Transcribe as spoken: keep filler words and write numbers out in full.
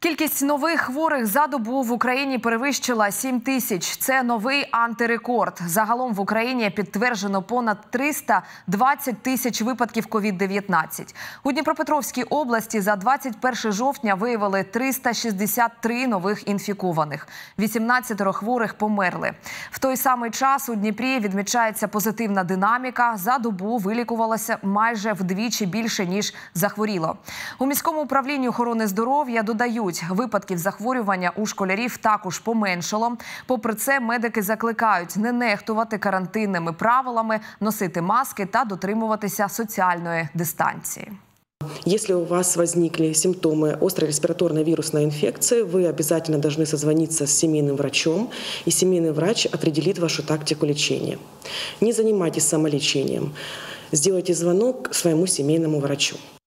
Кількість нових хворих за добу в Україні перевищила сім тисяч. Це новий антирекорд. Загалом в Україні підтверджено понад триста двадцять тисяч випадків ковід дев'ятнадцять. У Дніпропетровській області за двадцять перше жовтня виявили триста шістдесят три нових інфікованих. вісімнадцять хворих померли. В той самий час у Дніпрі відмічається позитивна динаміка. За добу вилікувалося майже вдвічі більше, ніж захворіло. У міському управлінні охорони здоров'я додають, випадків захворювання у школярів також поменшало. Попри це, медики закликають не нехтувати карантинними правилами, носити маски та дотримуватися соціальної дистанції. Если у вас возникли симптомы острой респираторной вирусной инфекции, вы обязательно должны созвониться с семейным врачом, и семейный врач определит вашу тактику лечения. Не занимайтесь самолечением. Сделайте звонок своему семейному врачу.